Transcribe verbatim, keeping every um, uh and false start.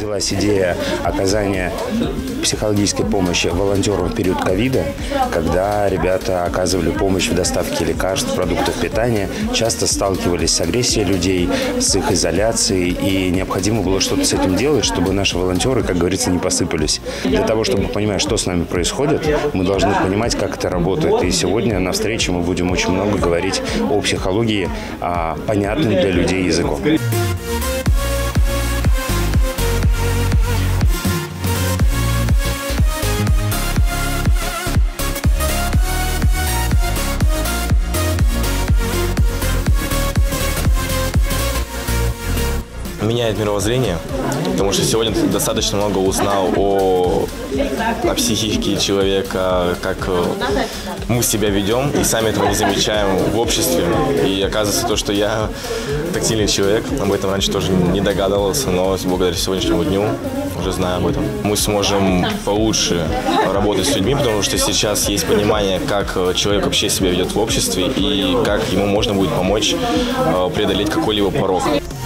родилась идея оказания психологической помощи волонтерам в период ковида, когда ребята оказывали помощь в доставке лекарств, продуктов питания, часто сталкивались с агрессией людей, с их изоляцией, и необходимо было что-то с этим делать, чтобы наши волонтеры, как говорится, не посыпались. Для того, чтобы понимать, что с нами происходит, мы должны понимать, как это работает. И сегодня на встрече мы будем очень много говорить о психологии, о понятном для людей языком. Меняет мировоззрение, потому что сегодня ты достаточно много узнал о, о психике человека, как мы себя ведем, и сами этого не замечаем в обществе. И оказывается то, что я тактильный человек, об этом раньше тоже не догадывался, но благодаря сегодняшнему дню уже знаю об этом. Мы сможем получше работать с людьми, потому что сейчас есть понимание, как человек вообще себя ведет в обществе и как ему можно будет помочь преодолеть какой-либо порог.